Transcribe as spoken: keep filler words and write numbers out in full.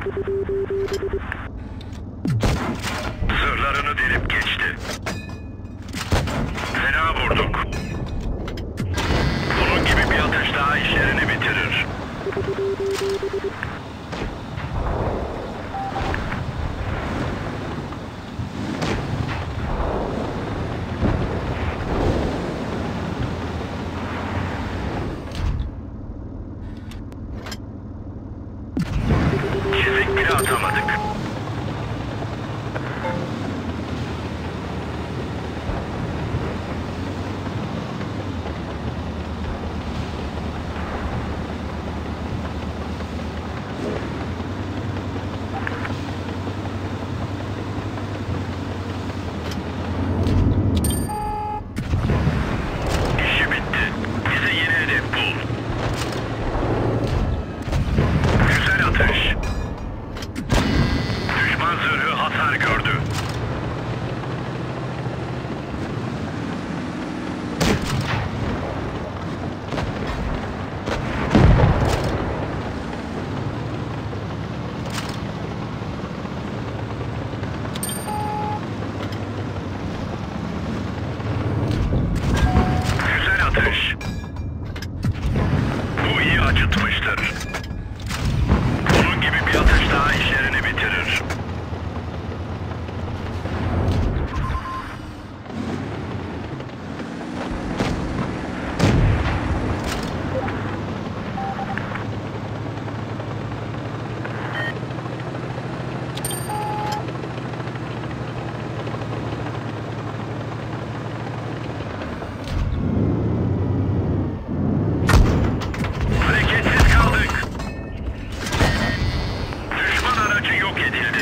Zırhlarını delip geçti. Fena vurduk. Bunun gibi bir atış daha işlerini bitirir. Çizik bile atamadık. İşi bitti. Bize yeni hedef bul. Güzel atış. Düşman zırhı hasar gördü. Güzel atış. Bu iyi acıtmıştır. Bunun gibi bir atış daha işlerini bitirir. Hareketsiz kaldık. Düşman aracı yok edildi.